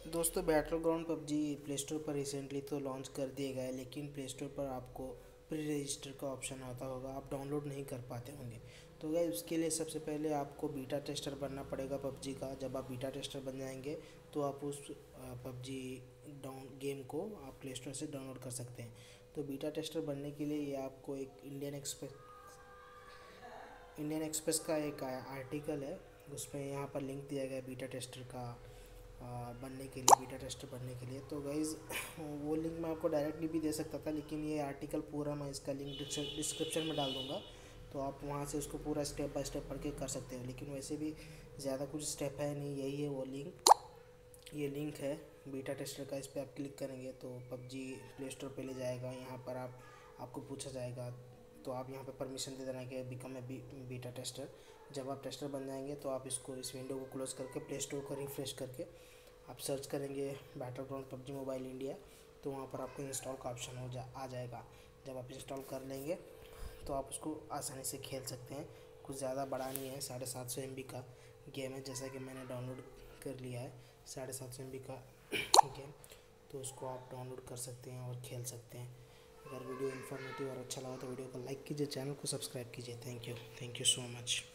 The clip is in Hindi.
दोस्तों battle ground PUBG play store पर रिसेंटली तो लॉन्च कर दिए गए, लेकिन प्ले स्टोर पर आपको प्री रजिस्टर का ऑप्शन आता होगा, आप डाउनलोड नहीं कर पाते होंगे। तो गाइस उसके लिए सबसे पहले आपको बीटा टेस्टर बनना पड़ेगा पबजी का। जब आप बीटा टेस्टर बन जाएंगे तो आप उस पबजी डाउन गेम को आप प्ले स्टोर से डाउनलोड कर सकते हैं। तो बीटा टेस्टर बनने के लिए ये आपको एक इंडियन एक्सप्रेस का एक आर्टिकल है, उसमें यहाँ पर लिंक दिया गया है बीटा टेस्टर का बनने के लिए, बीटा टेस्टर बनने के लिए। तो गाइज़ वो लिंक मैं आपको डायरेक्टली भी दे सकता था, लेकिन ये आर्टिकल पूरा मैं इसका लिंक डिस्क्रिप्शन में डाल दूँगा, तो आप वहाँ से उसको पूरा स्टेप बाय स्टेप पढ़ के कर सकते हो। लेकिन वैसे भी ज़्यादा कुछ स्टेप है नहीं, यही है वो लिंक। ये लिंक है बीटा टेस्टर का, इस पर आप क्लिक करेंगे तो पबजी प्ले स्टोर पे ले जाएगा। यहाँ पर आपको पूछा जाएगा, तो आप यहाँ पे परमिशन दे देना कि बिकम ए बीटा टेस्टर। जब आप टेस्टर बन जाएंगे तो आप इस विंडो को क्लोज करके प्ले स्टोर को रिफ्रेश करके आप सर्च करेंगे battle ground PUBG mobile India, तो वहाँ पर आपको इंस्टॉल का ऑप्शन आ जाएगा। जब आप इंस्टॉल कर लेंगे तो आप उसको आसानी से खेल सकते हैं। कुछ ज़्यादा बड़ा नहीं है, 750 MB का गेम है, जैसा कि मैंने डाउनलोड कर लिया है 750 MB का गेम। तो उसको आप डाउनलोड कर सकते हैं और खेल सकते हैं। अगर वीडियो इन्फॉर्मेटिव और अच्छा लगा तो वीडियो को लाइक कीजिए, चैनल को सब्सक्राइब कीजिए। Thank you so much.